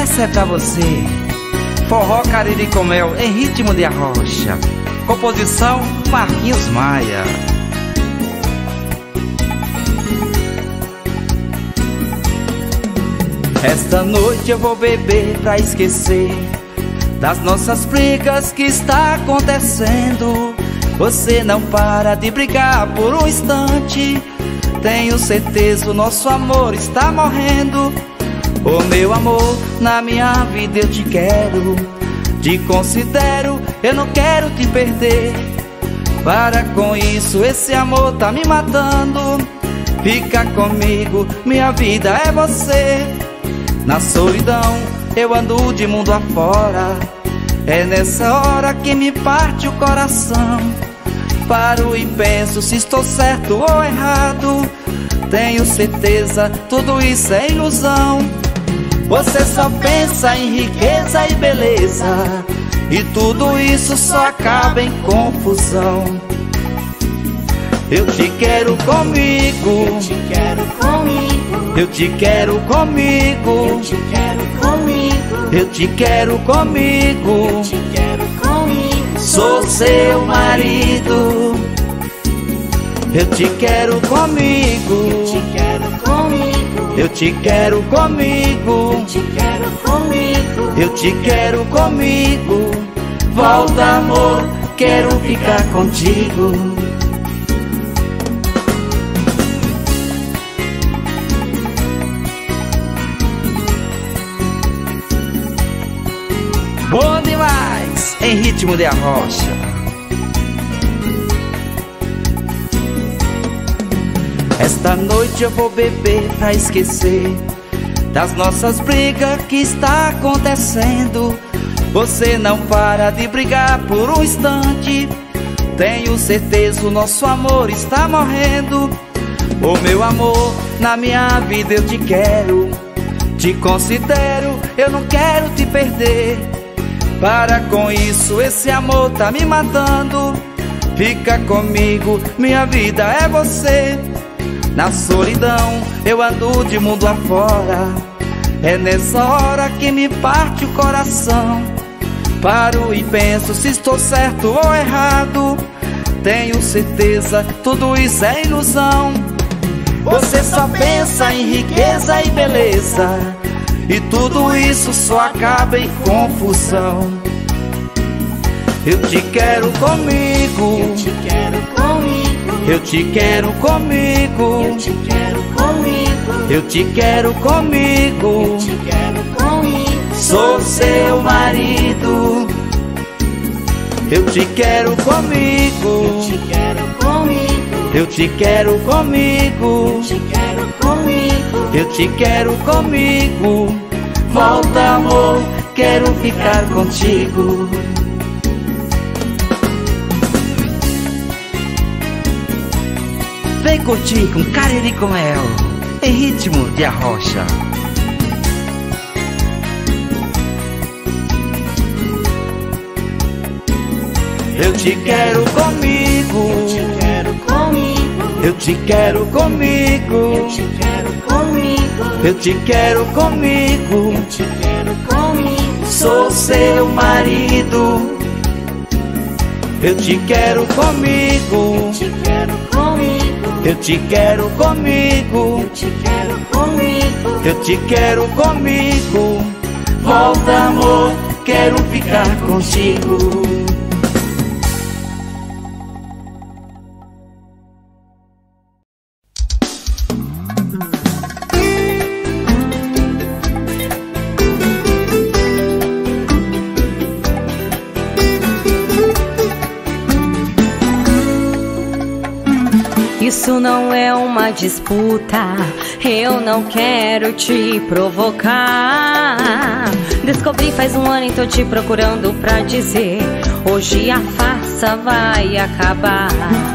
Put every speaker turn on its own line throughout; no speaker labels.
Essa é pra você. Forró Cariri com Mel em ritmo de arrocha. Composição Marquinhos Maia. Esta noite eu vou beber pra esquecer das nossas brigas que está acontecendo. Você não para de brigar por um instante. Tenho certeza o nosso amor está morrendo. Oh meu amor, na minha vida eu te quero, te considero, eu não quero te perder. Para com isso, esse amor tá me matando. Fica comigo, minha vida é você. Na solidão eu ando de mundo afora. É nessa hora que me parte o coração. Paro e penso se estou certo ou errado. Tenho certeza, tudo isso é ilusão. Você só pensa em riqueza e beleza, e tudo isso só acaba em confusão. Eu te quero comigo, eu te quero comigo, eu te quero comigo, eu te quero comigo, eu te quero comigo, eu te quero comigo. Sou seu marido. Eu te quero comigo, eu te quero comigo, eu te quero comigo, eu te quero comigo, eu te quero comigo. Volta amor, quero ficar contigo. Bom demais, em ritmo de arrocha. Esta noite eu vou beber pra esquecer das nossas brigas que está acontecendo. Você não para de brigar por um instante. Tenho certeza o nosso amor está morrendo. Oh meu amor, na minha vida eu te quero, te considero, eu não quero te perder. Para com isso, esse amor tá me matando. Fica comigo, minha vida é você. Na solidão eu ando de mundo afora. É nessa hora que me parte o coração. Paro e penso se estou certo ou errado. Tenho certeza, tudo isso é ilusão. Você só pensa em riqueza e beleza, e tudo isso só acaba em confusão. Eu te quero comigo, eu te quero comigo, eu te quero comigo, eu te quero comigo, eu te quero comigo, eu te quero comigo. Sou seu marido. Eu te quero comigo, eu te quero comigo, eu te quero comigo, eu te quero comigo, eu te quero comigo. Volta amor, quero ficar contigo. Vem curtir com Cariri com Mel em ritmo de arrocha. Eu te quero comigo, eu te quero comigo, eu te quero comigo, eu te quero comigo, eu te quero comigo, eu te quero comigo. Sou seu marido. Eu te quero comigo, eu te quero comigo, eu te quero comigo, eu te quero comigo, eu te quero comigo. Volta amor, quero ficar contigo.
Isso não é uma disputa, eu não quero te provocar. Descobri faz um ano e tô te procurando pra dizer: hoje a farsa vai acabar.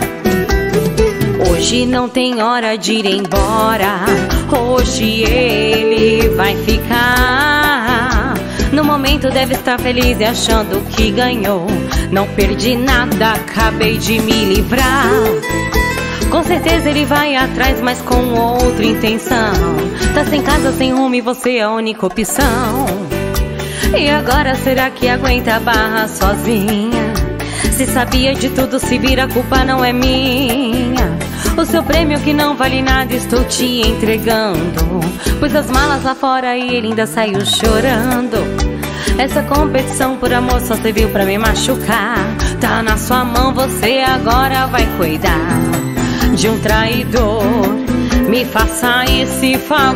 Hoje não tem hora de ir embora, hoje ele vai ficar. No momento deve estar feliz e achando que ganhou. Não perdi nada, acabei de me livrar. Com certeza ele vai atrás, mas com outra intenção. Tá sem casa, sem rumo e você é a única opção. E agora será que aguenta a barra sozinha? Se sabia de tudo, se vira, a culpa não é minha. O seu prêmio que não vale nada estou te entregando. Pus as malas lá fora e ele ainda saiu chorando. Essa competição por amor só serviu pra me machucar. Tá na sua mão, você agora vai cuidar de um traidor. Me faça esse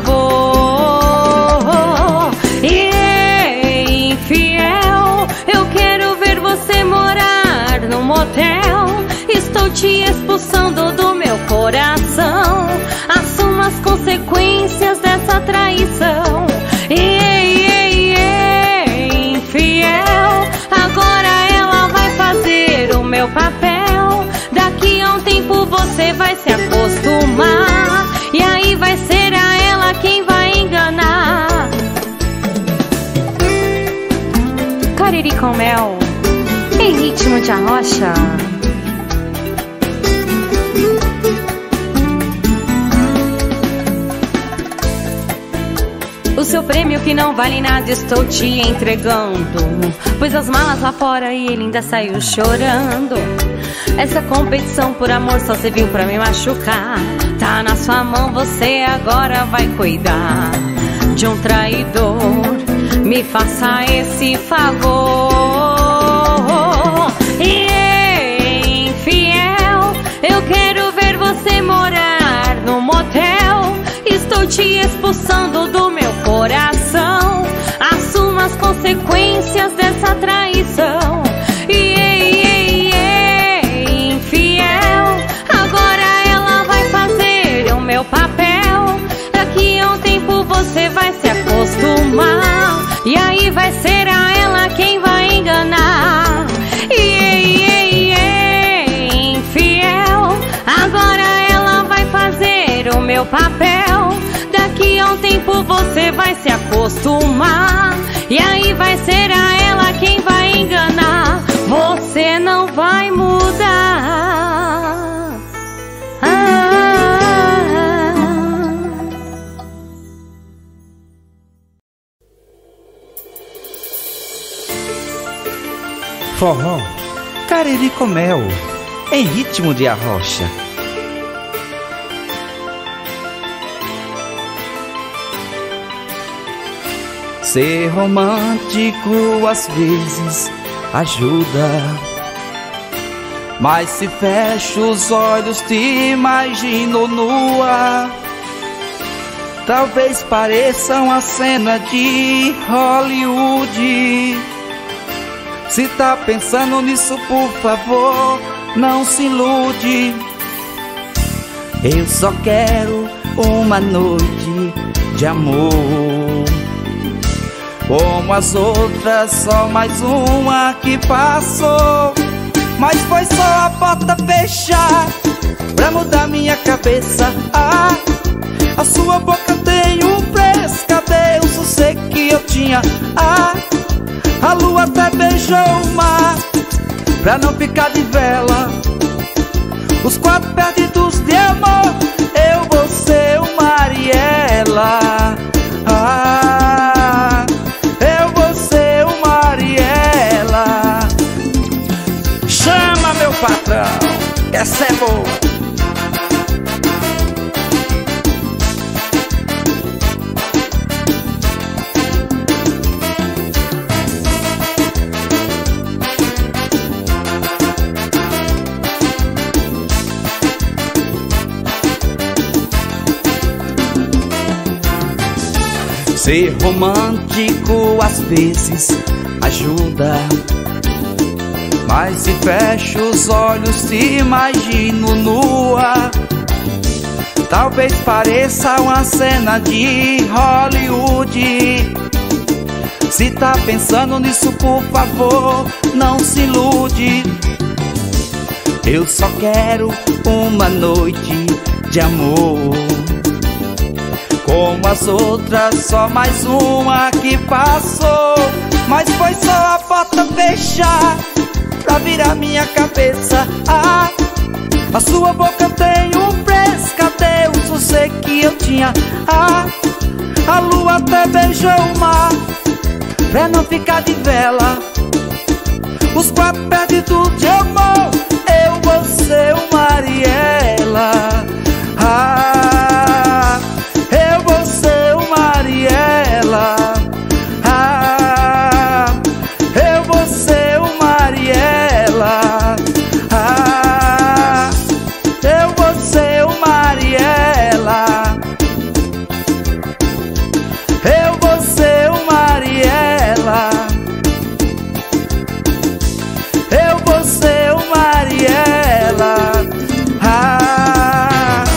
favor. E infiel, eu quero ver você morar no motel. Estou te expulsando do meu coração. Assuma as consequências dessa traição. Infiel, agora ela vai fazer o meu papel. Daqui a um tempo você vai se acostumar, e aí vai ser a ela quem vai enganar. Cariri com mel, em ritmo de arrocha. O seu prêmio que não vale nada estou te entregando. Pus as malas lá fora e ele ainda saiu chorando. Essa competição por amor só serviu pra me machucar. Tá na sua mão, você agora vai cuidar de um traidor. Me faça esse favor. E infiel, eu quero ver você morar no motel. Estou te expulsando do meu coração. Assuma as consequências dessa traição. Infiel, agora ela vai fazer o meu papel. Daqui a um tempo você vai se acostumar, e aí vai ser a ela quem vai enganar. Infiel, agora ela vai fazer o meu papel. Daqui a um tempo você vai se acostumar, e aí vai ser a ela quem vai enganar. Você não vai mudar.
Forró, Cariri com mel, em ritmo de arrocha. Ser romântico às vezes ajuda, mas se fecho os olhos te imagino nua. Talvez pareça uma cena de Hollywood. Se tá pensando nisso, por favor, não se ilude. Eu só quero uma noite de amor, como as outras, só mais uma que passou. Mas foi só a porta fechar pra mudar minha cabeça. A sua boca tem um preço, cadê o sossego que eu tinha? A lua até beijou o mar pra não ficar de vela. Os quatro perdidos de amor, eu, você, o mar e ela. Eu, você, o mar e ela. Chama, meu patrão, essa é boa. Ser romântico às vezes ajuda, mas se fecho os olhos te imagino nua. Talvez pareça uma cena de Hollywood. Se tá pensando nisso, por favor, não se ilude. Eu só quero uma noite de amor, como as outras, só mais uma que passou. Mas foi só a porta fechar pra virar minha cabeça. A sua boca tem um preço, cadê o sossego que eu tinha? A lua até beijou o mar pra não ficar de vela. Os quatro perdidos de amor, eu, você, o Mariela. Ah, eu, você, o Mariela. Ah, eu, você, o Mariela. Ah, eu, você, o Mariela. Eu, você, o Mariela. Eu, você, o Mariela. Ah.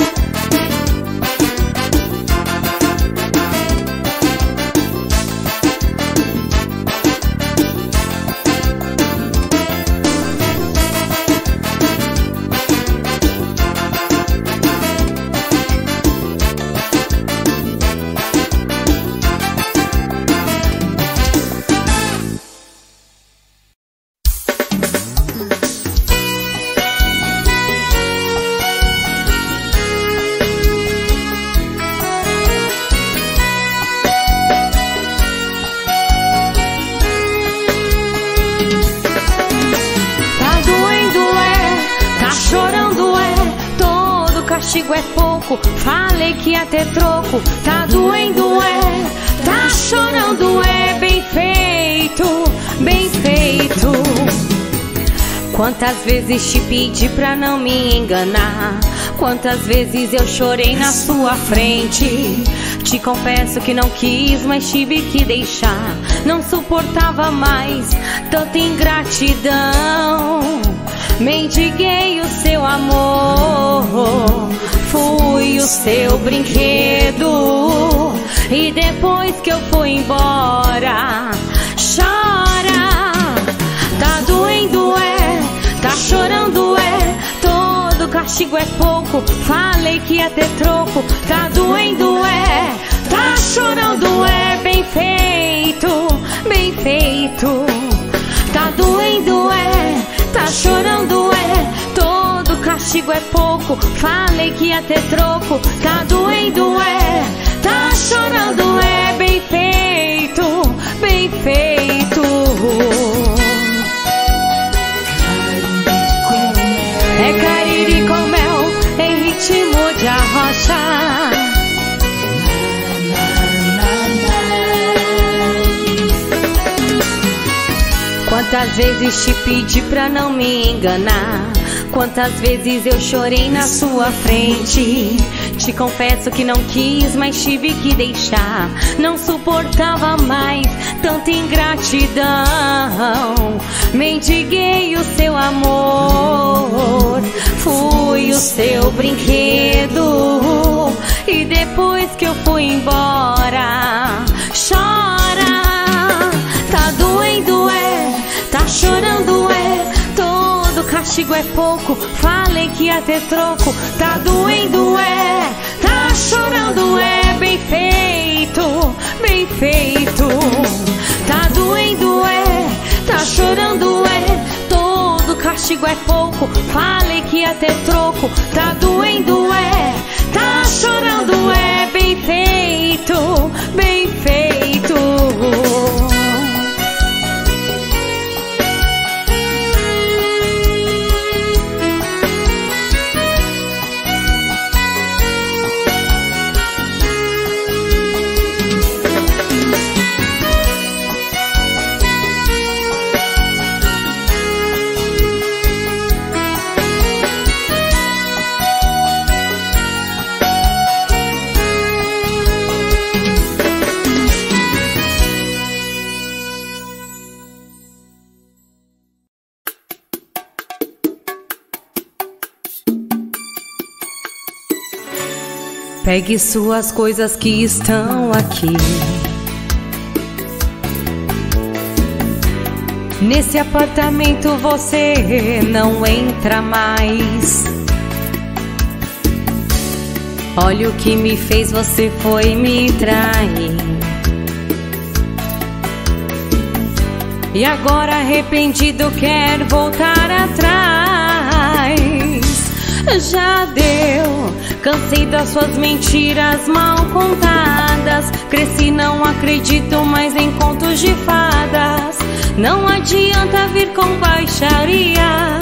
Castigo é pouco, falei que ia ter troco. Tá doendo, é, tá chorando, é. Bem feito, bem feito. Quantas vezes te pedi pra não me enganar, quantas vezes eu chorei na sua frente. Te confesso que não quis, mas tive que deixar. Não suportava mais tanta ingratidão. Mendiguei o seu amor, fui o seu brinquedo. E depois que eu fui embora, chora. Tá doendo, é, tá chorando, é. Todo castigo é pouco, falei que ia ter troco. Tá doendo, é, tá chorando, é. Bem feito, bem feito. Tá doendo, é, tá chorando, é. Todo castigo é pouco, falei que ia ter troco. Tá doendo, é, tá chorando, é. Bem feito, bem feito. É Cariri com mel em ritmo de arrocha. Quantas vezes te pedi pra não me enganar, quantas vezes eu chorei na sua frente. Te confesso que não quis, mas tive que deixar. Não suportava mais tanta ingratidão. Mendiguei o seu amor, fui o seu brinquedo. E depois que eu fui embora, chora. Tá doendo, é, tá chorando, é. Todo castigo é pouco, falei que ia ter troco. Tá doendo, é, tá chorando, é. Bem feito, bem feito. Tá doendo, é, tá chorando, é. Todo castigo é pouco, falei que ia ter troco. Tá doendo, é, tá chorando, é. Bem feito, bem feito. Pegue suas coisas que estão aqui. Nesse apartamento você não entra mais. Olha o que me fez, você foi me trair. E agora arrependido quer voltar atrás. Já deu, cansei das suas mentiras mal contadas. Cresci, não acredito mais em contos de não adianta vir com baixaria.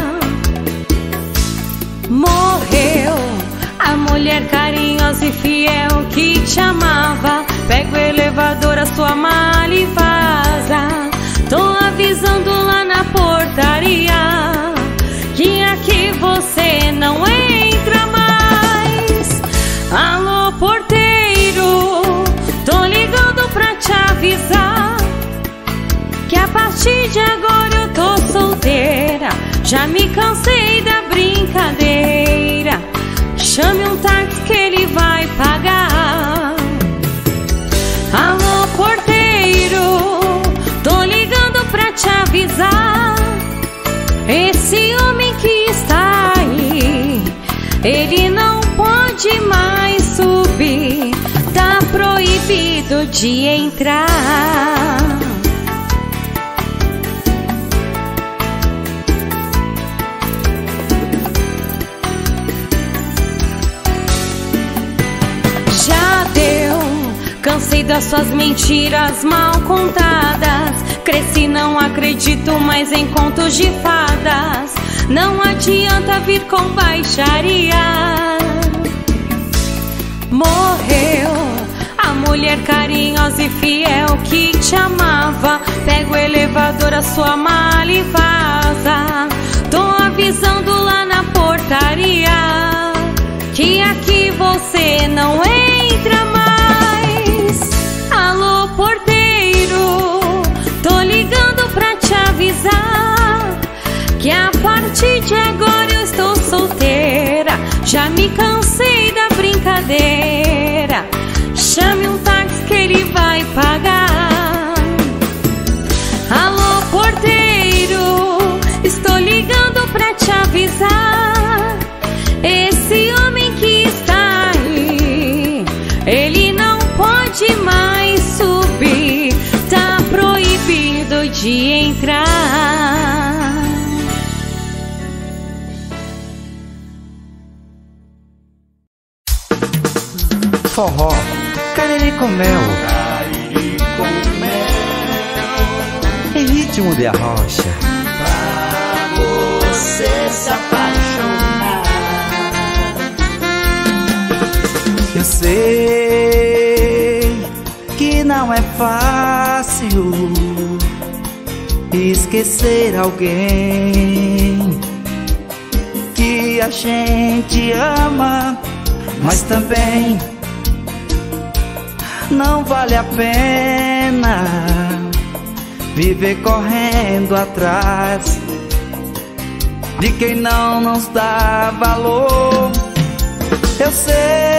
Morreu a mulher carinhosa e fiel que te amava. Pega o elevador, a sua mala e vaza. Tô avisando lá na portaria que aqui você não entra mais. Alô, porteiro, tô ligando pra te avisar que a partir de agora eu tô solteira. Já me cansei da brincadeira. Chame um táxi que ele vai pagar. Alô, porteiro, tô ligando pra te avisar. Esse homem que está aí, ele não pode mais subir. Tá proibido de entrar. Já deu, cansei das suas mentiras mal contadas. Cresci, não acredito mais em contos de fadas. Não adianta vir com baixaria. Morreu a mulher carinhosa e fiel que te amava. Pega o elevador, a sua mala e vaza. Tô avisando lá na portaria que aqui você não entra mais. Alô, porteiro, tô ligando pra te avisar que a partir de agora eu estou solteira. Já me cansei da brincadeira. Chame um táxi que ele vai pagar. Alô, porteiro, estou ligando pra te avisar. Esse homem que está aí, ele não pode mais subir. Tá proibido de entrar.
Forró, cariri com mel, em ritmo de arrocha.
Pra você se apaixonar,
eu sei que não é fácil esquecer alguém que a gente ama, mas também não vale a pena viver correndo atrás de quem não nos dá valor. Eu sei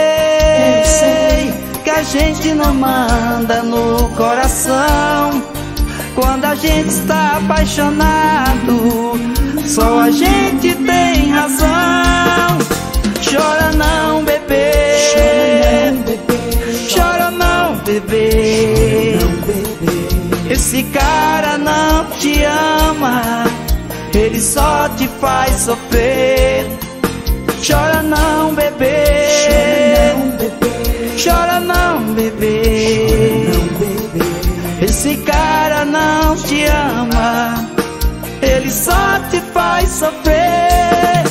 que a gente não manda no coração. Quando a gente está apaixonado, só a gente tem razão. Chora não, bebê, chora não, bebê. Esse cara não te ama, ele só te faz sofrer. Chora não, bebê, chora não, bebê. Esse cara não te ama, ele só te faz sofrer.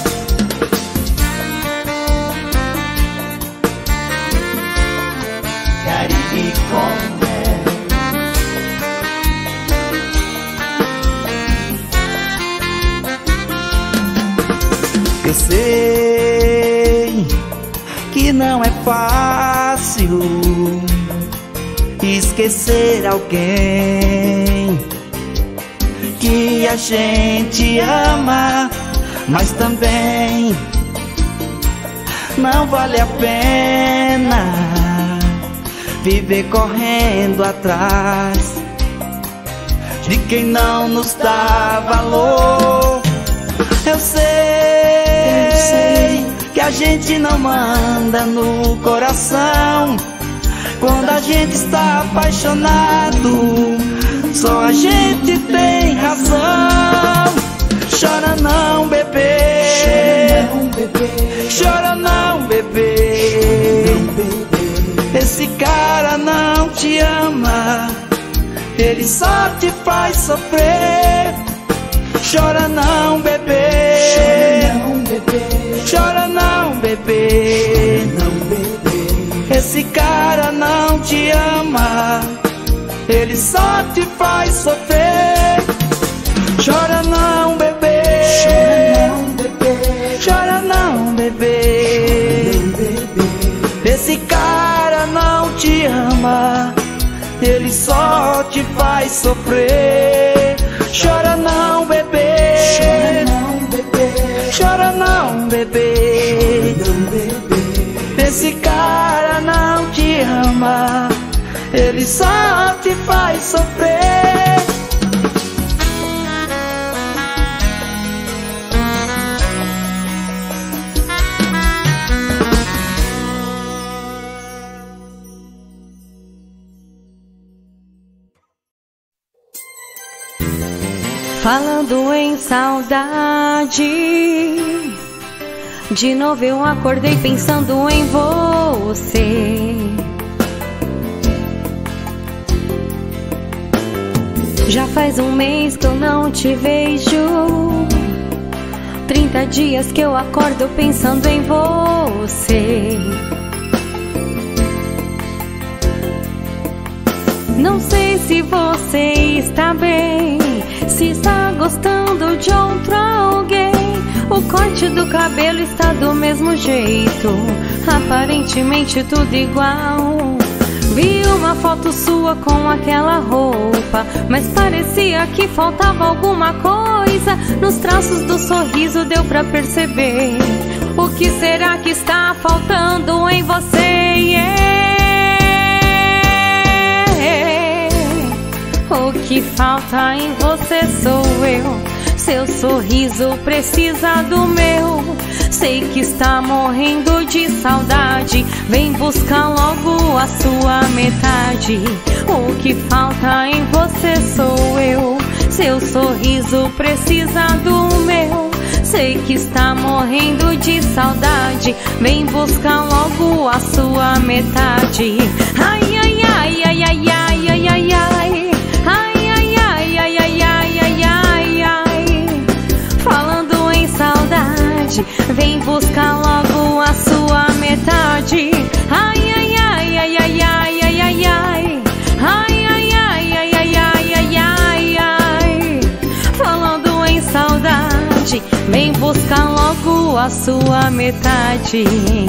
cariri com mel.
Eu sei que não é fácil esquecer alguém que a gente ama, mas também não vale a pena viver correndo atrás de quem não nos dá valor. Eu sei que a gente não manda no coração. Quando a gente está apaixonado, só a gente tem razão. Chora não, bebê, chora não, bebê. Esse cara não te ama, ele só te faz sofrer. Chora não, bebê. Chora não, bebê. Esse cara não te ama, ele só te faz sofrer. Chora não, bebê. Chora não, bebê. Esse cara não te ama, ele só te faz sofrer. Chora não, bebê. Chora não, bebê. Esse cara não te ama, ele só te faz sofrer.
Falando em saudade, de novo eu acordei pensando em você. Já faz um mês que eu não te vejo, 30 dias que eu acordo pensando em você. Não sei se você está bem, se está gostando de outro alguém. O corte do cabelo está do mesmo jeito, aparentemente tudo igual. Vi uma foto sua com aquela roupa, mas parecia que faltava alguma coisa. Nos traços do sorriso deu pra perceber. O que será que está faltando em você? O que falta em você sou eu. Seu sorriso precisa do meu. Sei que está morrendo de saudade, vem buscar logo a sua metade. O que falta em você sou eu. Seu sorriso precisa do meu. Sei que está morrendo de saudade, vem buscar logo a sua metade. Ai, ai, ai, ai, ai, ai, ai, ai, ai. Vem buscar logo a sua metade. Ai, ai, ai, ai, ai, ai, ai, ai, ai. Ai, ai, ai, ai, ai, ai, ai, ai, ai. Falando em saudade, vem buscar logo a sua metade.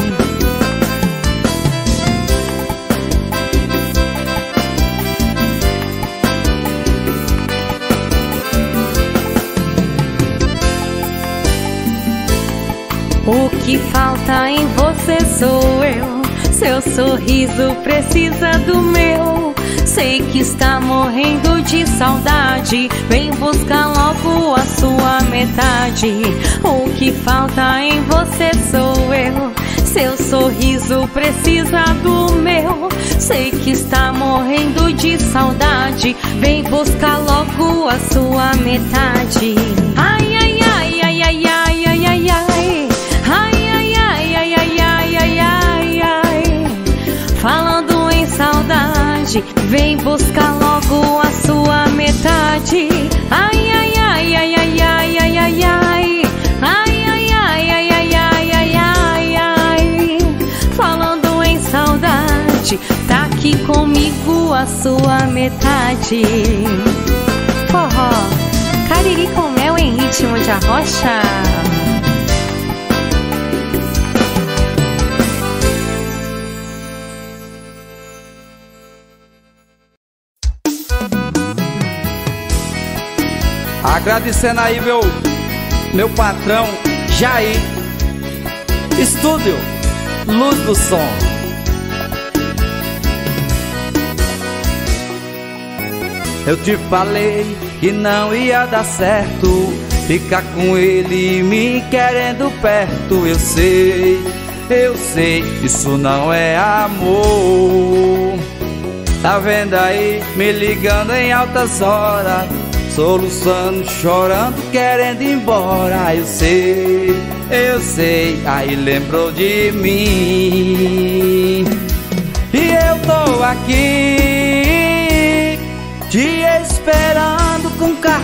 O que falta em você sou eu. Seu sorriso precisa do meu. Sei que está morrendo de saudade, vem buscar logo a sua metade. O que falta em você sou eu. Seu sorriso precisa do meu. Sei que está morrendo de saudade, vem buscar logo a sua metade. Ai, ai, ai, ai, ai, ai, ai, ai, ai. Falando em saudade, vem buscar logo a sua metade. Ai, ai, ai, ai, ai, ai, ai, ai, ai. Ai, ai, ai, ai, ai, ai, ai, ai, ai. Falando em saudade, tá aqui comigo a sua metade. Forró, Cariri com mel em ritmo de arrocha.
Agradecendo aí meu patrão Jair, Estúdio Luz do Som. Eu te falei que não ia dar certo ficar com ele me querendo perto. Eu sei, isso não é amor. Tá vendo aí, me ligando em altas horas, soluçando, chorando, querendo ir embora. Eu sei, aí lembrou de mim. E eu tô aqui te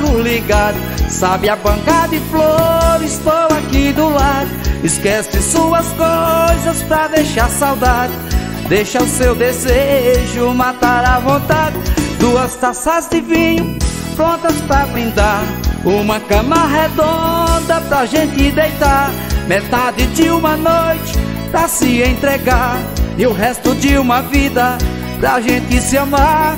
carro ligado, sabe a banca de flores, estou aqui do lado. Esquece suas coisas pra deixar saudade, deixa o seu desejo matar a vontade. 2 taças de vinho prontas pra brindar, uma cama redonda pra gente deitar, metade de uma noite pra se entregar e o resto de uma vida pra gente se amar.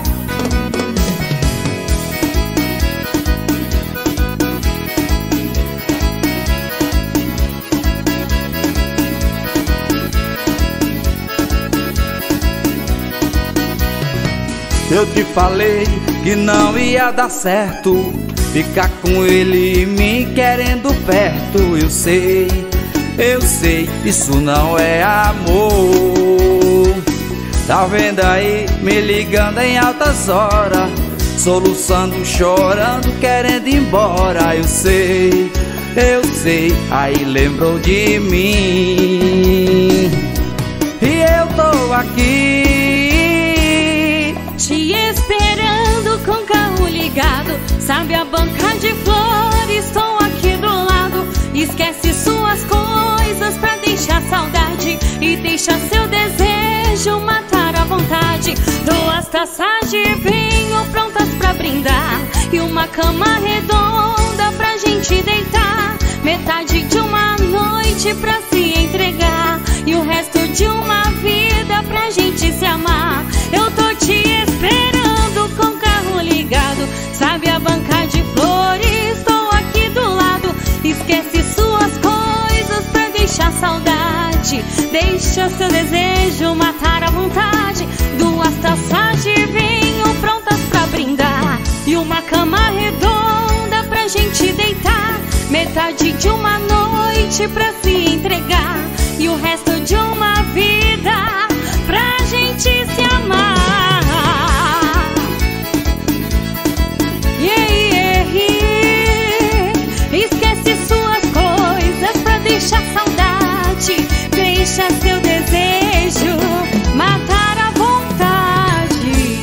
Eu te falei que não ia dar certo ficar com ele me querendo perto. Eu sei, isso não é amor. Tá vendo aí, me ligando em altas horas, soluçando, chorando, querendo ir embora. Eu sei, aí lembrou de mim. E eu tô aqui
te esperando com o carro ligado, sabe a banca de flores, estou aqui do lado. Esquece suas coisas pra deixar saudade e deixa seu desejo matar a vontade. 2 taças de vinho prontas pra brindar e uma cama redonda pra gente deitar, metade de uma noite pra se entregar e o resto de uma vida pra gente se amar. Eu tô te esperando com o carro ligado, sabe a banca de flores, estou aqui do lado. Esquece suas coisas pra deixar saudade, deixa seu desejo matar a vontade. 2 taças de vinho prontas pra brindar e uma cama redonda pra gente deitar, metade de uma noite pra se entregar e o resto de uma vida pra gente se amar. Esquece suas coisas pra deixar saudade, deixa seu desejo matar a vontade.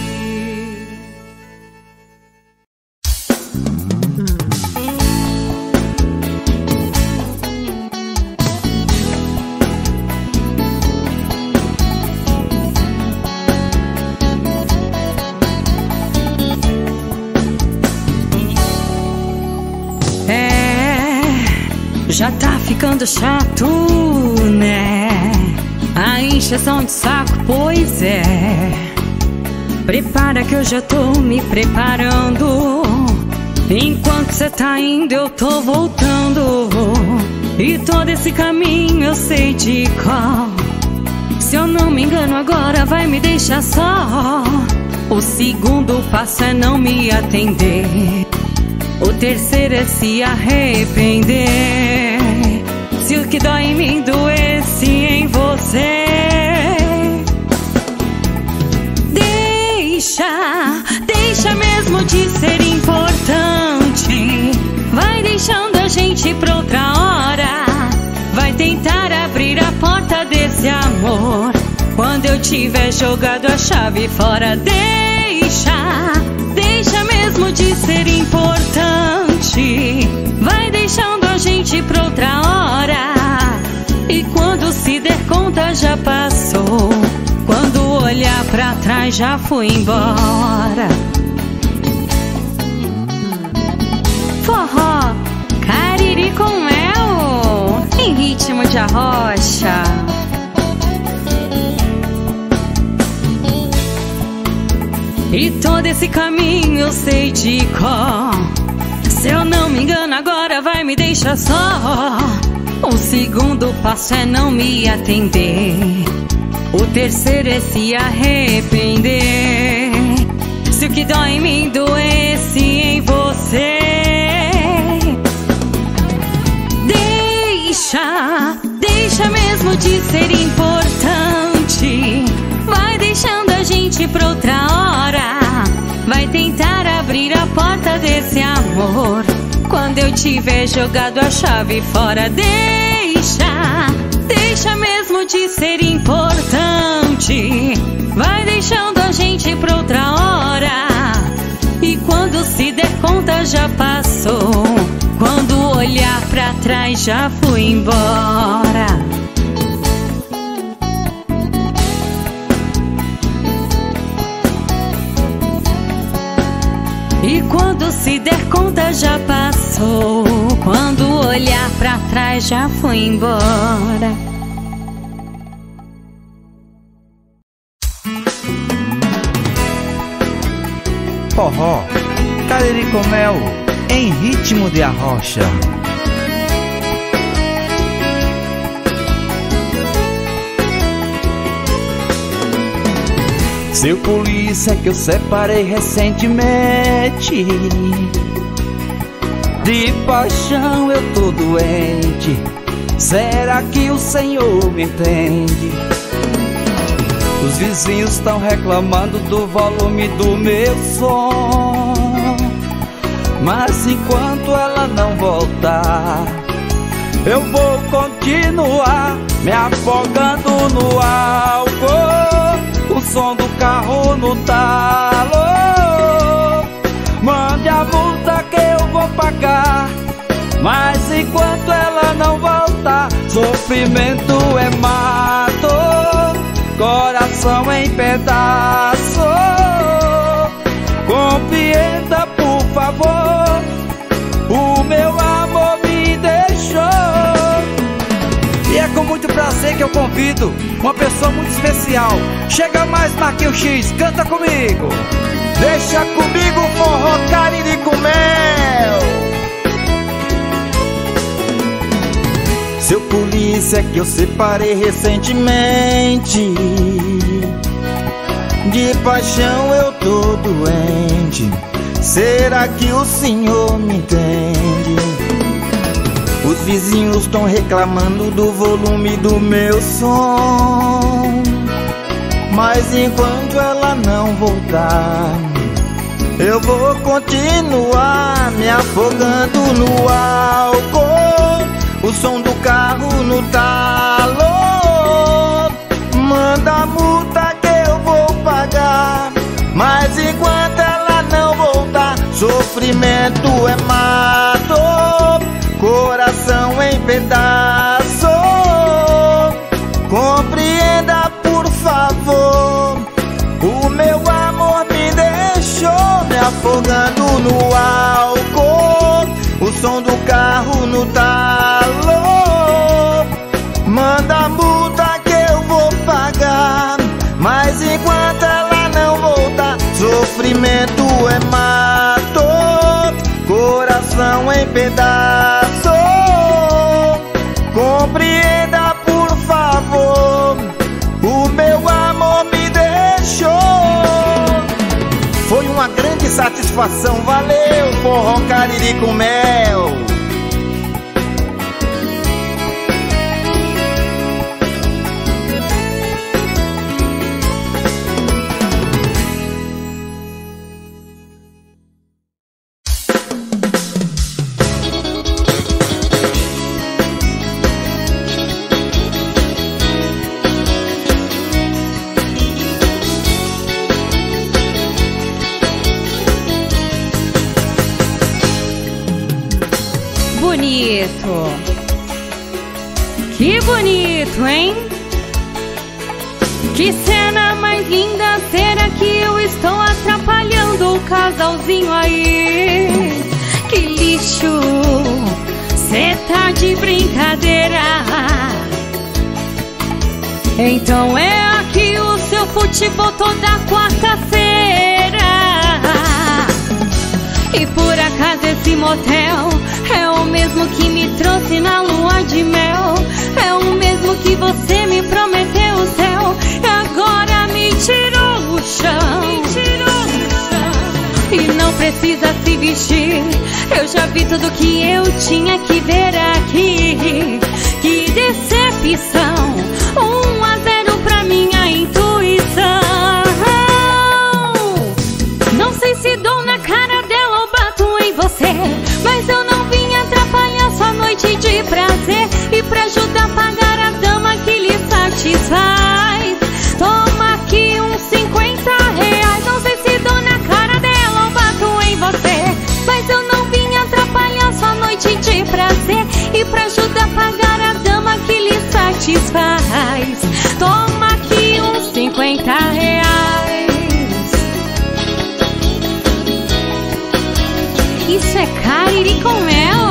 Já tá ficando chato, né? A encheção de saco, pois é. Prepara que eu já tô me preparando. Enquanto cê tá indo, eu tô voltando. E todo esse caminho eu sei de qual. Se eu não me engano agora vai me deixar só. O segundo passo é não me atender, o terceiro é se arrepender. Se o que dói em mim doesse em você, deixa mesmo de ser importante. Vai deixando a gente pra outra hora. Vai tentar abrir a porta desse amor quando eu tiver jogado a chave fora. Deixa mesmo de ser importante. Vai deixando a gente pra outra hora. E quando se der conta já passou. Quando olhar pra trás já fui embora. Forró, Cariri com mel, em ritmo de arrocha. E todo esse caminho eu sei de cor. Se eu não me engano agora vai me deixar só. O segundo passo é não me atender, o terceiro é se arrepender. Se o que dói em mim doesse em você, deixa mesmo de ser importante. Vai deixando a gente pra outra hora. Vai tentar abrir a porta desse amor quando eu tiver jogado a chave fora. Deixa mesmo de ser importante. Vai deixando a gente pra outra hora. E quando se der conta já passou. Quando olhar pra trás já fui embora. E quando se der conta já passou. Quando olhar pra trás já fui embora.
Forró, Cariri com Mel, em ritmo de arrocha. Seu polícia que eu separei recentemente, de paixão eu tô doente. Será que o senhor me entende? Os vizinhos estão reclamando do volume do meu som, mas enquanto ela não voltar, eu vou continuar me afogando no álcool, o som do carro no talo. Mande a multa que eu vou pagar, mas enquanto ela não voltar, sofrimento é mato, coração em pedaço. Compreenda, por favor, o meu amor me deixou. E é com muito prazer que eu convido uma pessoa muito especial. Chega mais, Marquinhos X, canta comigo.
Deixa comigo, forró, Cariri com Mel. Seu polícia que eu separei recentemente, de paixão eu tô doente. Será que o senhor me entende? Os vizinhos estão reclamando do volume do meu som, mas enquanto ela não voltar, eu vou continuar me afogando no álcool, o som do carro no talo. Manda a multa que eu vou pagar, mas enquanto ela não voltar, sofrimento é mato, coração em pedaço. Compreenda, por favor, o meu amor me deixou me afogando no álcool, o som do carro no talo. Manda a multa que eu vou pagar, mas enquanto ela não voltar, sofrimento é mato, coração em pedaço. Compreenda, por favor, o meu amor me deixou. Foi uma grande satisfação, valeu, forró, Cariri com Mel.
Bonito. Que bonito, hein? Que cena mais linda. Será que eu estou atrapalhando o casalzinho aí? Que lixo, cê tá de brincadeira. Então é aqui o seu futebol toda quarta-feira. E por acaso esse motel é o mesmo que me trouxe na lua de mel, é o mesmo que você me prometeu o céu e agora me tirou o chão. E não precisa se vestir, eu já vi tudo que eu tinha que ver aqui. Que decepção, 1-0 pra minha intuição. Não sei se dou na cara dela ou bato em você, mas eu não vim atrapalhar sua noite de prazer. E pra ajudar a pagar a dama que lhe satisfaz, toma aqui uns R$50. Não sei se dou na cara dela ou bato em você, mas é Cariri com mel.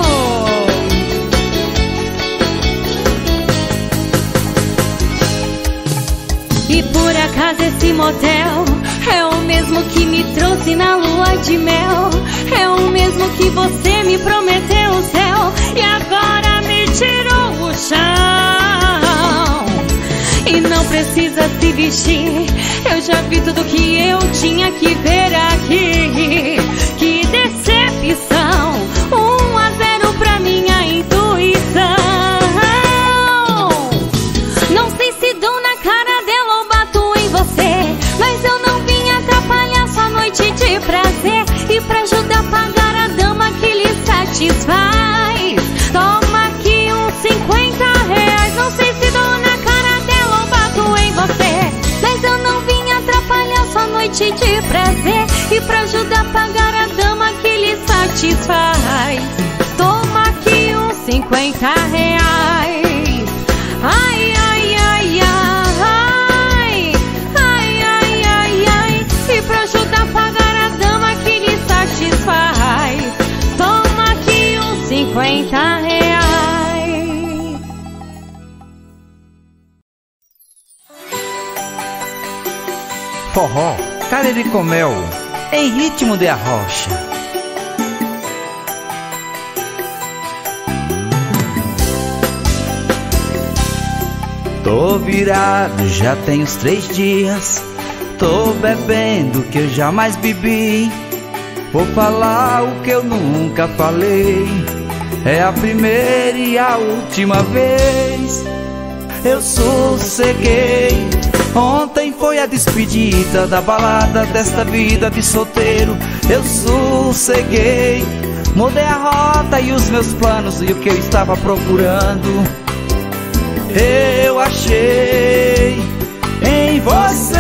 E por acaso esse motel é o mesmo que me trouxe na lua de mel. É o mesmo que você me prometeu o céu e agora me tirou o chão. E não precisa se vestir, eu já vi tudo que eu tinha que ver aqui. Que decepção, 1-0 pra minha intuição. Não sei se dou na cara dela ou bato em você, mas eu não vim atrapalhar sua noite de prazer. E pra ajudar a pagar a dama que lhe satisfaz, toma aqui uns 50 reais. Não sei se dou na cara dela ou bato em você, mas eu não vim atrapalhar sua noite de prazer. E pra ajudar a pagar a dama que lhe satisfaz, toma aqui uns 50 reais. Ai, ai, ai, ai, ai, ai, ai, ai. E pra ajudar a pagar a dama que lhe satisfaz, toma aqui uns 50 reais.
Forró, Cariri com mel, em ritmo de arrocha. Tô virado, já tem uns 3 dias. Tô bebendo que eu jamais bebi. Vou falar o que eu nunca falei. É a primeira e a última vez. Eu sosseguei. Ontem foi a despedida da balada desta vida de solteiro. Eu sosseguei. Mudei a rota e os meus planos e o que eu estava procurando eu achei em você.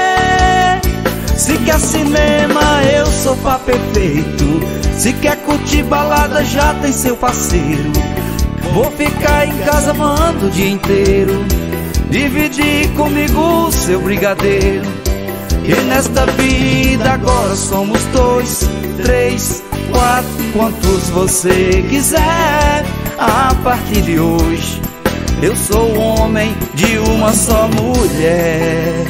Se quer cinema, eu sou pá perfeito. Se quer curtir balada, já tem seu parceiro. Vou ficar em casa amando o dia inteiro. Dividir comigo o seu brigadeiro. E nesta vida agora somos 2, 3, 4, quantos você quiser. A partir de hoje eu sou o homem de uma só mulher.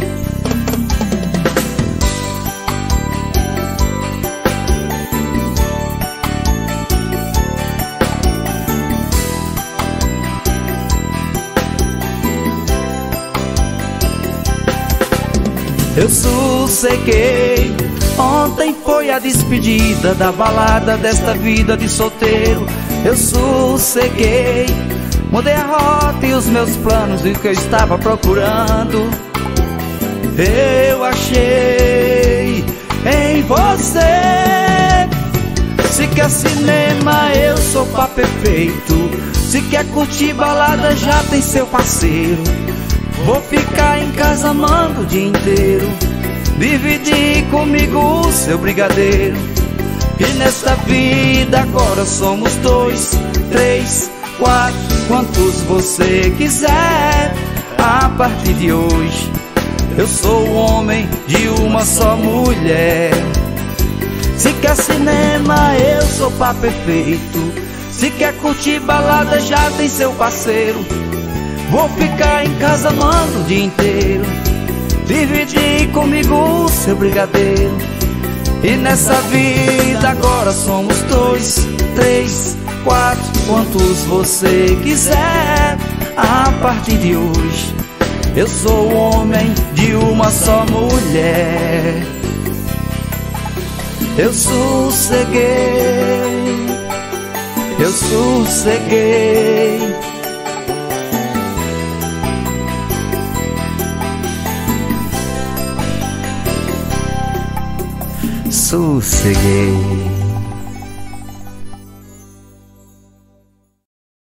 Eu sosseguei. Ontem foi a despedida da balada desta vida de solteiro. Eu sosseguei. Mudei a rota e os meus planos e o que eu estava procurando eu achei em você. Se quer cinema, eu sou pá perfeito. Se quer curtir balada, já tem seu parceiro. Vou ficar em casa amando o dia inteiro. Dividir comigo o seu brigadeiro. E nesta vida agora somos 2, 3, 4, quantos você quiser. A partir de hoje eu sou o homem de uma só mulher. Se quer cinema, eu sou pá perfeito. Se quer curtir balada, já tem seu parceiro. Vou ficar em casa amando o dia inteiro. Dividir comigo o seu brigadeiro. E nessa vida agora somos 2, 3, 4, quantos você quiser. A partir de hoje eu sou o homem de uma só mulher. Eu sosseguei. Eu sosseguei. Sosseguei.